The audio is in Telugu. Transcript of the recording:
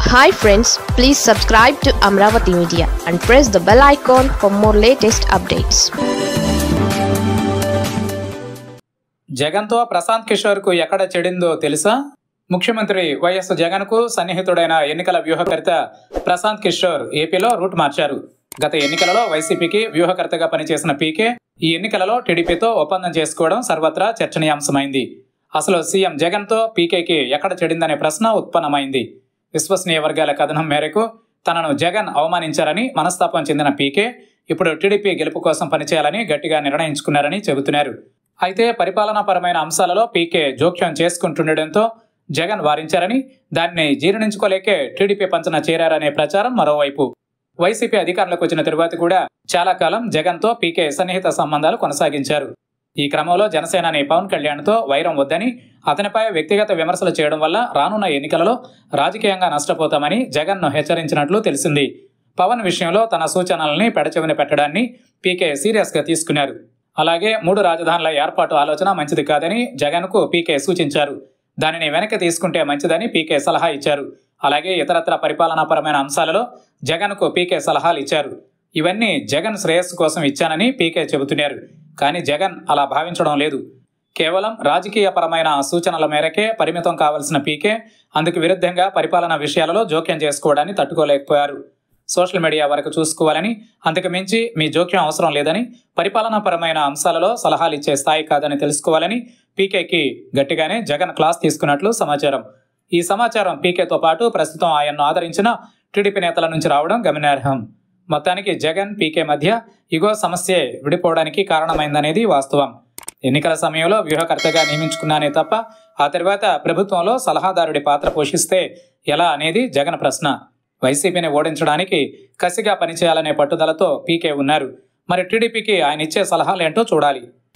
Hi friends, please subscribe to Amravati Media and press the bell icon for more latest updates. జగన్తో ప్రశాంత్ కిషోర్కు ఎక్కడ చెడిందో తెలుసా? ముఖ్యమంత్రి వైఎస్ జగన్కు సన్నిహితుడైన ఎన్నికల వ్యూహకర్త ప్రశాంత్ కిషోర్ ఏపీలో రూట్ మార్చారు. గత ఎన్నికలలో వైసీపీకి వ్యూహకర్తగా పనిచేసిన పీకే ఈ ఎన్నికలలో టీడీపీతో ఒప్పందం చేసుకోవడం సర్వత్రా చర్చనీయాంశమైంది. అసలు సీఎం జగన్తో పీకేకి ఎక్కడ చెడిందనే ప్రశ్న ఉత్పన్నమైంది. విశ్వసనీయ వర్గాల కథనం మేరకు తనను జగన్ అవమానించారని మనస్తాపం చెందిన పీకే ఇప్పుడు టీడీపీ గెలుపు కోసం పనిచేయాలని గట్టిగా నిర్ణయించుకున్నారని చెబుతున్నారు. అయితే పరిపాలనాపరమైన అంశాలలో పీకే జోక్యం చేసుకుంటుండటంతో జగన్ వారించారని, దాన్ని జీర్ణించుకోలేకే టీడీపీ పంచన చేరారనే ప్రచారం మరోవైపు. వైసీపీ అధికారంలోకి వచ్చిన తరువాత కూడా చాలా కాలం జగన్తో పీకే సన్నిహిత సంబంధాలు కొనసాగించారు. ఈ క్రమంలో జనసేనాని పవన్ కళ్యాణ్తో వైరం వద్దని, అతనిపై వ్యక్తిగత విమర్శలు చేయడం వల్ల రానున్న ఎన్నికలలో రాజకీయంగా నష్టపోతామని జగన్ను హెచ్చరించినట్లు తెలిసింది. పవన్ విషయంలో తన సూచనల్ని పెడచెవిన పెట్టడాన్ని పీకే సీరియస్గా తీసుకున్నారు. అలాగే 3 రాజధానుల ఏర్పాటు ఆలోచన మంచిది కాదని జగన్కు పీకే సూచించారు. దానిని వెనక్కి తీసుకుంటే మంచిదని పీకే సలహా ఇచ్చారు. అలాగే ఇతరత్ర పరిపాలనాపరమైన అంశాలలో జగన్కు పీకే సలహాలు ఇచ్చారు. ఇవన్నీ జగన్ శ్రేయస్సు కోసం ఇచ్చానని పీకే చెబుతున్నారు. కానీ జగన్ అలా భావించడం లేదు. కేవలం రాజకీయపరమైన సూచనల మేరకే పరిమితం కావాల్సిన పీకే అందుకు విరుద్ధంగా పరిపాలనా విషయాలలో జోక్యం చేసుకోవడాన్ని తట్టుకోలేకపోయారు. సోషల్ మీడియా వరకు చూసుకోవాలని, అంతకు మించి మీ జోక్యం అవసరం లేదని, పరిపాలనాపరమైన అంశాలలో సలహాలు ఇచ్చే స్థాయి కాదని తెలుసుకోవాలని పీకేకి గట్టిగానే జగన్ క్లాస్ తీసుకున్నట్లు సమాచారం. ఈ సమాచారం పీకేతో పాటు ప్రస్తుతం ఆయన్ను ఆదరించిన టీడీపీ నేతల నుంచి రావడం గమనార్హం. మొత్తానికి జగన్ పీకే మధ్య ఇగో సమస్యే విడిపోవడానికి కారణమైందనేది వాస్తవం. ఎన్నికల సమయంలో వ్యూహకర్తగా నియమించుకున్నానే తప్ప ఆ తర్వాత ప్రభుత్వంలో సలహాదారుడి పాత్ర పోషిస్తే ఎలా అనేది జగన్ ప్రశ్న. వైసీపీని ఓడించడానికి కసిగా పనిచేయాలనే పట్టుదలతో పీకే ఉన్నారు. మరి టీడీపీకి ఆయన ఇచ్చే సలహాలేంటో చూడాలి.